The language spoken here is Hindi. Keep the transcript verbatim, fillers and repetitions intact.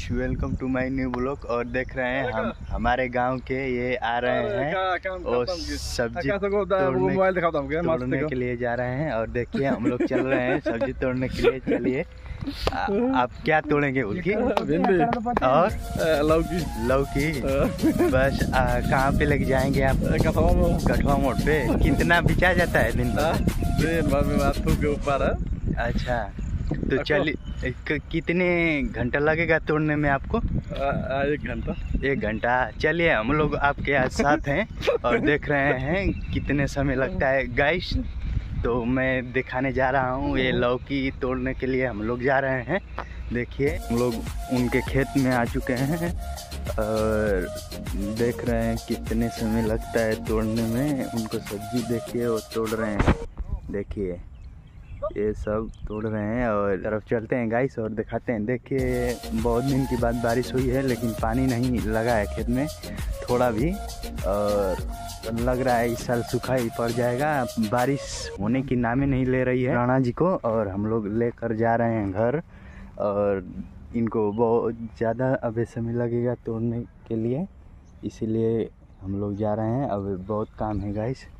Welcome to my new blog. और देख रहे हैं हम हमारे गांव के ये आ रहे हैं और सब्जी तोड़ने, तोड़ने के लिए जा रहे हैं। और देखिए हम लोग चल रहे हैं सब्जी तोड़ने के लिए। चलिए आप क्या तोड़ेंगे? उनकी भिंडी और लौकी लौकी। बस कहाँ पे लेके जाएंगे आप? कठवा मोड़। कठवा मोड़ पे। कितना बिचा जाता है दिन भर? दिन भर में बात के ऊपर है। अच्छा तो चलिए, कितने घंटा लगेगा तोड़ने में आपको? आ, एक घंटा। एक घंटा। चलिए हम लोग आपके आज साथ हैं और देख रहे हैं कितने समय लगता है गाइस। तो मैं दिखाने जा रहा हूँ, ये लौकी तोड़ने के लिए हम लोग जा रहे हैं। देखिए हम लोग उनके खेत में आ चुके हैं और देख रहे हैं कितने समय लगता है तोड़ने में। उनको सब्जी देखिए वो तोड़ रहे हैं, देखिए ये सब तोड़ रहे हैं। और तरफ चलते हैं गाइस और दिखाते हैं। देखिए बहुत दिन की बाद बारिश हुई है लेकिन पानी नहीं लगा है खेत में थोड़ा भी, और लग रहा है इस साल सूखा ही पड़ जाएगा। बारिश होने की नाम ही नहीं ले रही है राणा जी को। और हम लोग लेकर जा रहे हैं घर और इनको बहुत ज़्यादा अभी समय लगेगा तोड़ने के लिए, इसीलिए हम लोग जा रहे हैं। अब बहुत काम है गाइस।